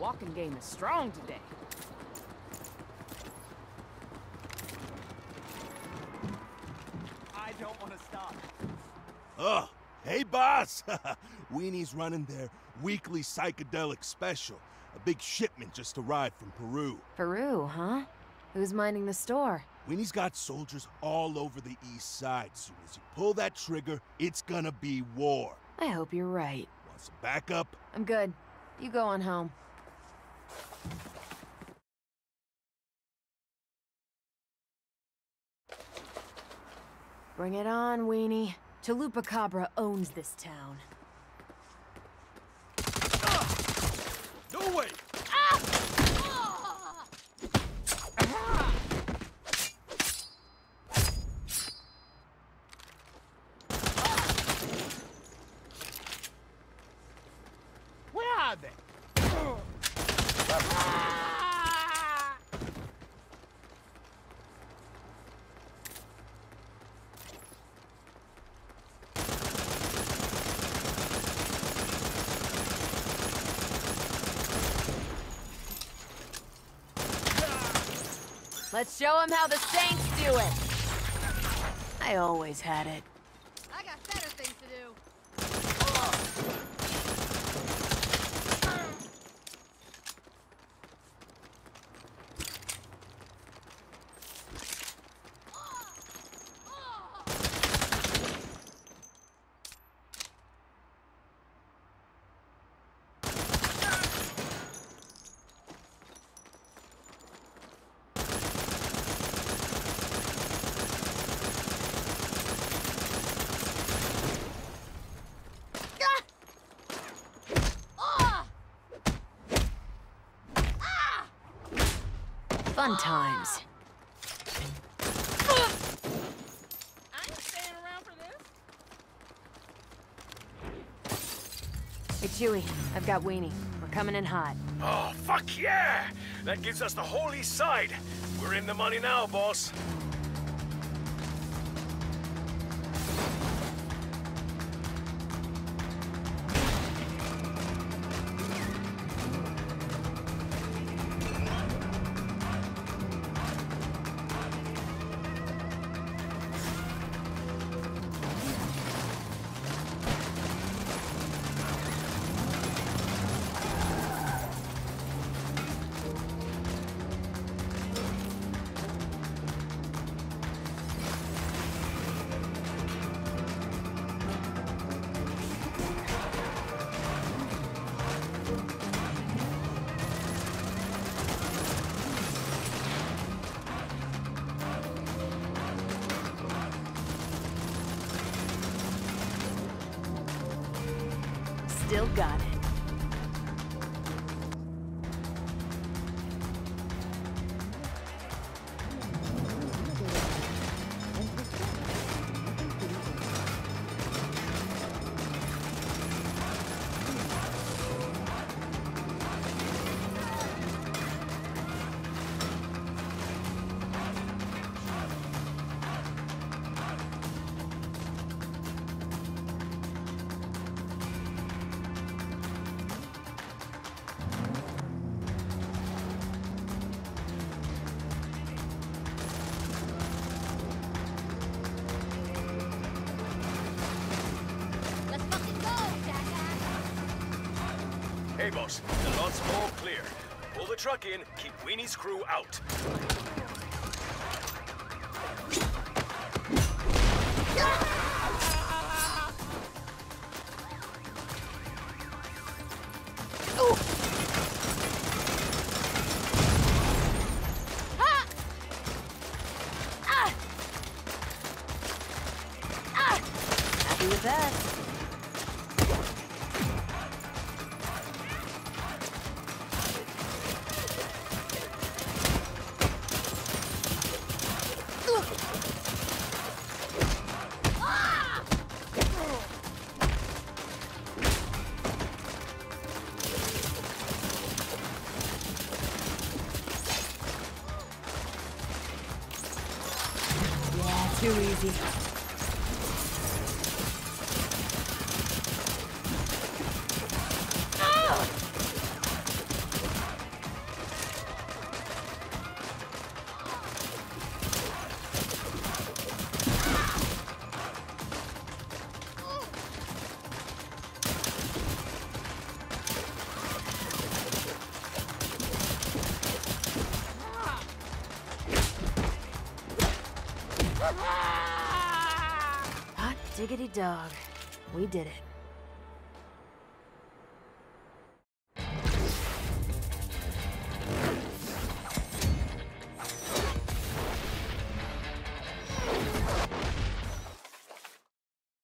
walking game is strong today. I don't want to stop. Oh, hey boss! Weenie's running their weekly psychedelic special. A big shipment just arrived from Peru. Peru, huh? Who's minding the store? Weenie's got soldiers all over the east side. Soon as you pull that trigger, it's gonna be war. I hope you're right. Want some backup? I'm good. You go on home. Bring it on, Weenie. Chupacabra owns this town. No way! Where are they? Let's show him how the Saints do it! I always had it. I got better things to do. Fun times. I ain't staying around for this. Hey, Chewie, I've got Weenie. We're coming in hot. Oh, fuck yeah! That gives us the whole east side. We're in the money now, boss. Still got it. Let's fucking go, jackass! Hey, boss, the lot's all clear. Pull the truck in, keep Weenie's crew out. Happy with that. Yeah, too easy. Diggity dog. We did it.